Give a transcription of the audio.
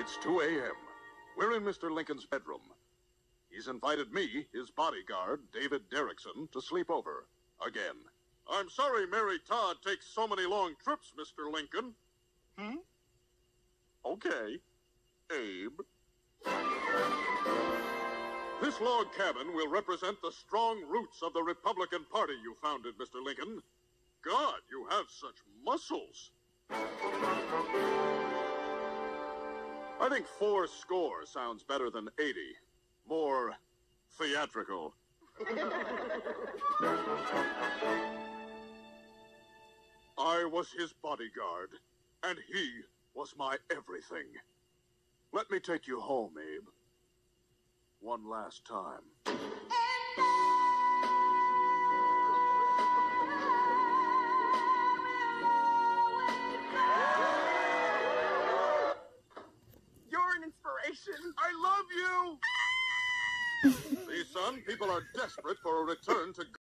It's 2 a.m. We're in Mr. Lincoln's bedroom. He's invited me, his bodyguard, David Derrickson, to sleep over. Again. I'm sorry Mary Todd takes so many long trips, Mr. Lincoln. Okay. Abe. This log cabin will represent the strong roots of the Republican Party you founded, Mr. Lincoln. God, you have such muscles. I think 4 score sounds better than 80. More theatrical. I was his bodyguard, and he was my everything. Let me take you home, Abe. One last time. You're an inspiration. I love you! See, son, people are desperate for a return to